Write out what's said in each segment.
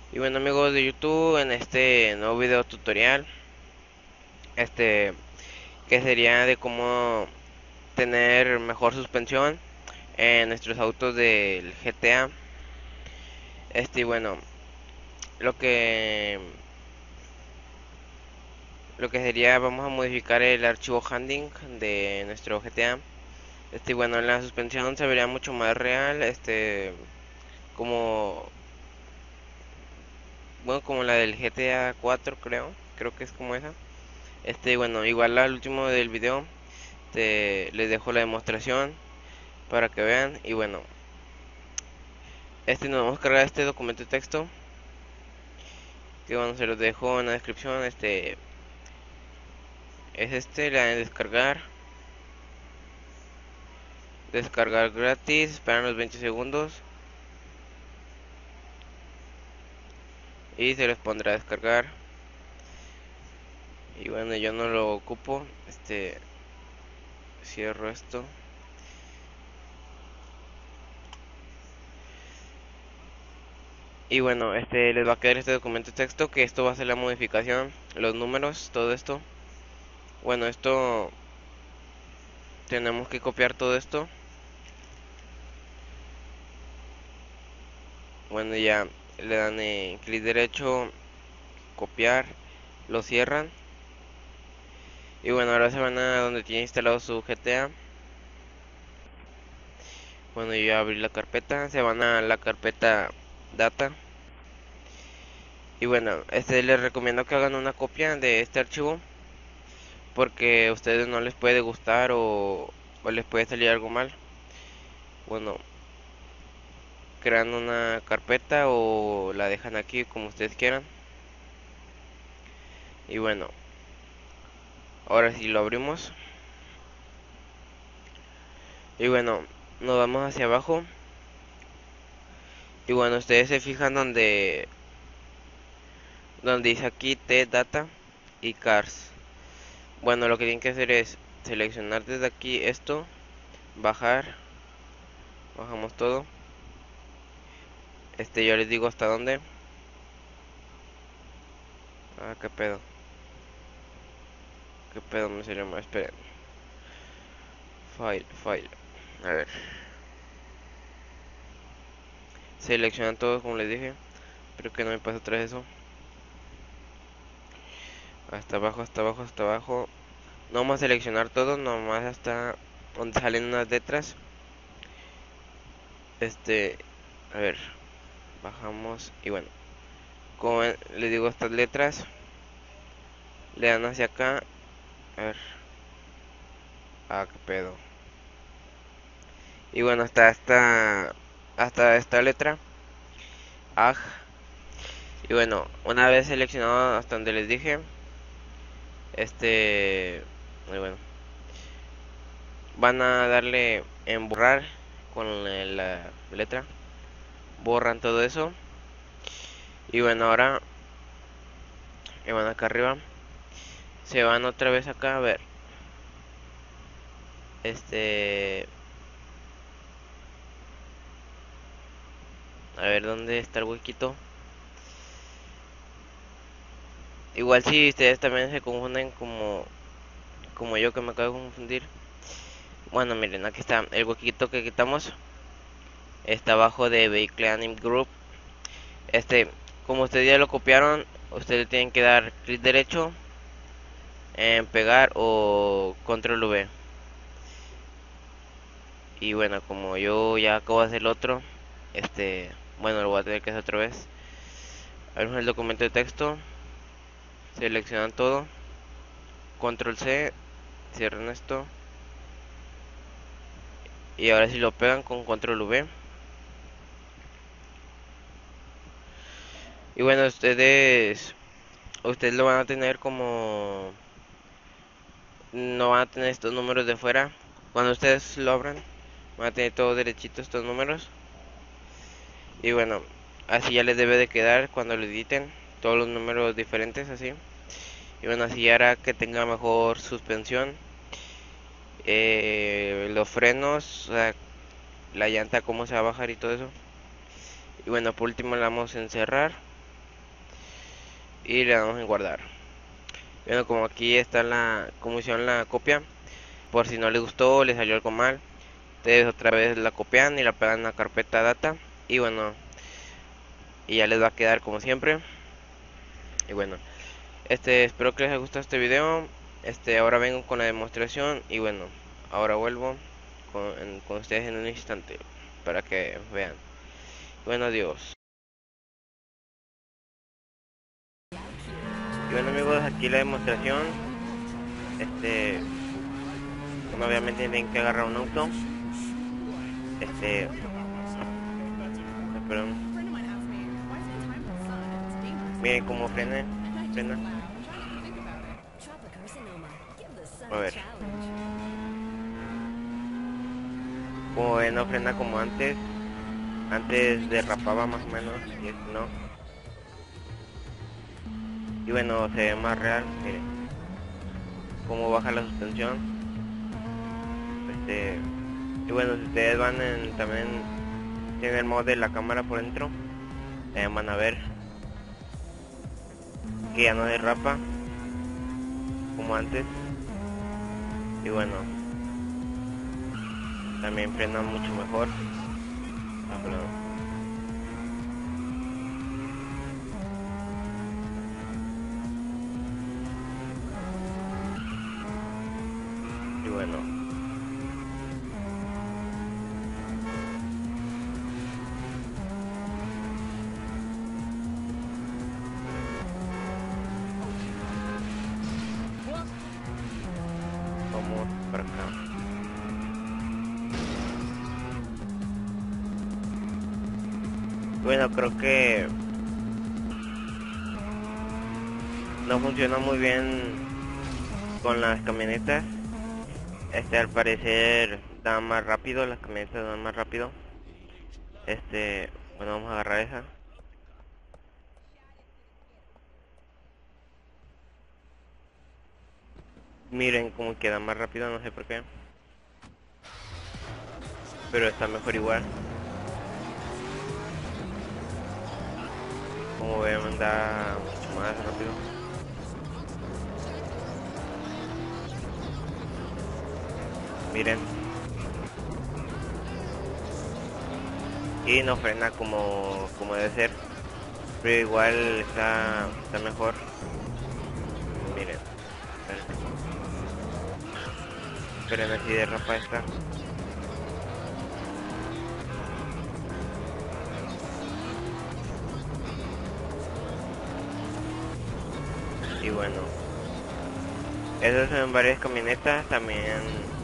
Y bueno, amigos de YouTube, en este nuevo video tutorial, este que sería de cómo tener mejor suspensión en nuestros autos del GTA. Y bueno, lo que lo que sería, vamos a modificar el archivo handling de nuestro GTA. Y bueno, la suspensión se vería mucho más real, como como la del GTA 4, creo que es como esa. Bueno, igual al último del video les dejo la demostración para que vean. Y bueno, nos vamos a cargar este documento de texto, que bueno, se los dejo en la descripción. Le dan a descargar gratis, esperan los 20 segundos y se les pondrá a descargar. Y bueno, yo no lo ocupo. Cierro esto. Y bueno, les va a quedar este documento de texto, que esto va a ser la modificación, los números, todo esto. Bueno, esto tenemos que copiar todo esto. Bueno, ya le dan clic derecho, copiar, lo cierran. Y bueno, ahora se van a donde tiene instalado su GTA. Bueno, yo ya abrí la carpeta, se van a la carpeta data. Y bueno, les recomiendo que hagan una copia de este archivo, porque a ustedes no les puede gustar o les puede salir algo mal. Bueno, crean una carpeta o la dejan aquí como ustedes quieran. Y bueno, ahora sí lo abrimos. Y bueno, nos vamos hacia abajo. Y bueno, ustedes se fijan donde dice aquí T Data y Cars. Bueno, lo que tienen que hacer es seleccionar desde aquí esto, bajar, bajamos todo. Yo les digo hasta dónde. Ah, qué pedo me salió mal, esperen. File. A ver, seleccionan todo como les dije. Espero que no me pase otra vez eso. Hasta abajo. No vamos a seleccionar todo, nomás hasta donde salen unas letras. Este, a ver, bajamos y bueno, como les digo, estas letras le dan hacia acá. A ver, qué pedo. Y bueno, hasta esta letra, AG. Y bueno, una vez seleccionado hasta donde les dije, y bueno, van a darle en borrar con la letra, borran todo eso. Y bueno, ahora, y bueno, acá arriba, se van otra vez acá, a ver, este, a ver dónde está el huequito. Igual si ustedes también se confunden como yo, que me acabo de confundir. Bueno, miren, aquí está el huequito que quitamos. Está abajo de Vehicle Anim Group. Como ustedes ya lo copiaron, ustedes tienen que dar clic derecho en pegar o control V. Y bueno, como yo ya acabo de hacer el otro, bueno, lo voy a tener que hacer otra vez. Abrimos el documento de texto, seleccionan todo, control C, cierran esto. Y ahora si lo pegan con control V. Y bueno, ustedes lo van a tener como, no van a tener estos números de fuera. Cuando ustedes lo abran, van a tener todo derechito estos números. Y bueno, así ya les debe de quedar cuando lo editen, todos los números diferentes así. Y bueno, así hará que tenga mejor suspensión, los frenos, o sea, la llanta cómo se va a bajar y todo eso. Y bueno, por último la vamos a encerrar. y le damos en guardar. Bueno, como aquí está como hicieron la copia, por si no les gustó o les salió algo mal, ustedes otra vez la copian y la pegan en la carpeta data, y bueno, y ya les va a quedar como siempre. Y bueno, espero que les haya gustado este video. Ahora vengo con la demostración, y bueno, ahora vuelvo con ustedes en un instante para que vean. Bueno, adiós. Y bueno, amigos, aquí la demostración. Bueno, obviamente tienen que agarrar un auto. Perdón. Miren cómo frena. A ver. Como ven, no frena como antes. Antes derrapaba más o menos, y esto no. Y bueno, se ve más real. Miren cómo baja la suspensión. Y bueno, si ustedes van también tienen el modo de la cámara por dentro, van a ver que ya no derrapa como antes. Y bueno, también frena mucho mejor. Perdón. Y bueno, vamos para acá. Bueno, creo que no funciona muy bien con las camionetas. Al parecer dan más rápido, las camionetas dan más rápido. Bueno, vamos a agarrar esa. Miren cómo queda más rápido, no sé por qué. Pero está mejor igual. Como ven, anda mucho más rápido. Miren. Y no frena como debe ser. Pero igual está mejor. Miren. Esperen, así derrapa esta. Y bueno, eso es en varias camionetas, también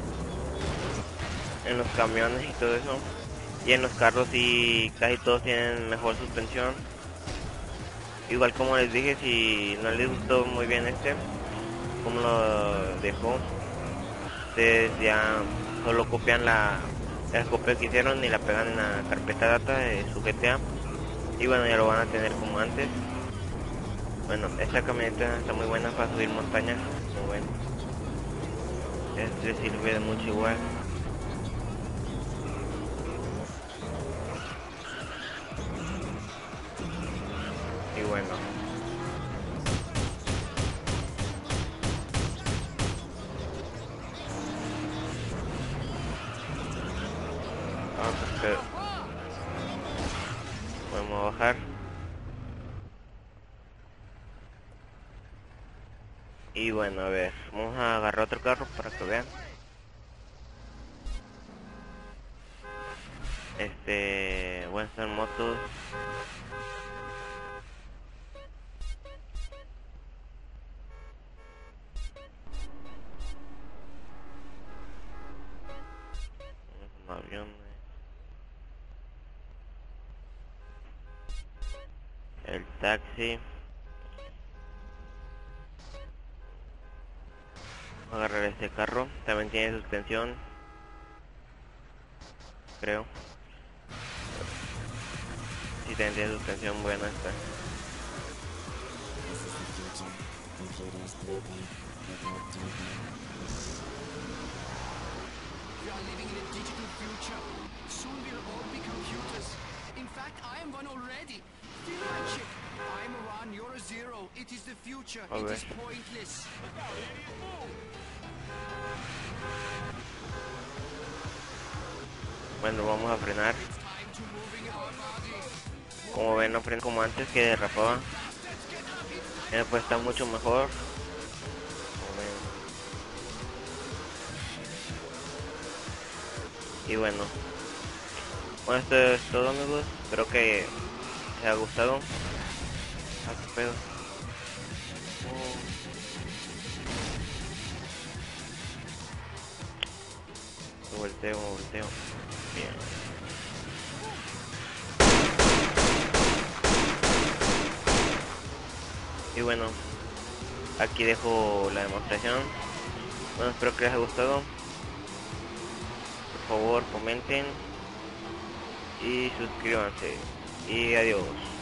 en los camiones y todo eso. Y en los carros sí, casi todos tienen mejor suspensión. Igual como les dije, si no les gustó muy bien como lo dejó, ustedes ya solo copian la copia que hicieron y la pegan en la carpeta data de su GTA. Y bueno, ya lo van a tener como antes. Bueno, esta camioneta está muy buena para subir montañas, muy bueno. Este sirve de mucho igual. Y bueno, podemos bajar. Y bueno, a ver, vamos a agarrar otro carro para que vean. Bueno, están motos. Aviones. El taxi. Vamos a agarrar este carro. También tiene suspensión, creo. Sí, también tiene suspensión buena esta. We are living in a digital future. Soon we'll all be computers. In fact, I am one already. Feel my chip. I'm a one, you're a zero. It is the future. A It ver. is pointless. Bueno, vamos a frenar. It's time to moving our body. Como ven, no freno como antes, que derrapaba. Pues está mucho mejor. Como ven. Y bueno, esto es todo, amigos. Espero que les haya gustado. Ah, qué pedo. Me volteo, me volteo. Bien. Y bueno, aquí dejo la demostración. Bueno, espero que les haya gustado. Por favor, comenten y suscríbanse. Y adiós.